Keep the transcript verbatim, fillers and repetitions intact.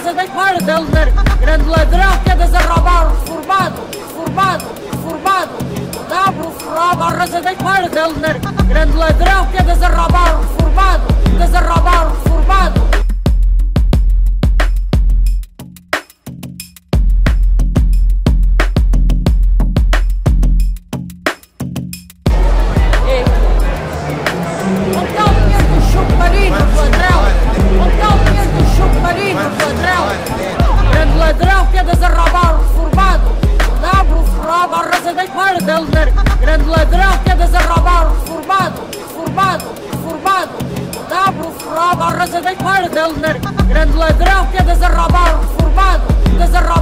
Rosa da Guarda, grande ladrão que andas a roubar, reformado, reformado, reformado. Dá-me o forró, Rosa da Guarda, grande ladrão que andas a roubar, reformado, andas a roubar, reformado. Grande ladrão que andas a roubar, reformado. Dá-me o forró, Rosa da Guarda, grande ladrão que andas a roubar, reformado, reformado, reformado. Dá-me o forró, Rosa da Guarda, grande ladrão que andas a roubar, reformado, andas a roubar.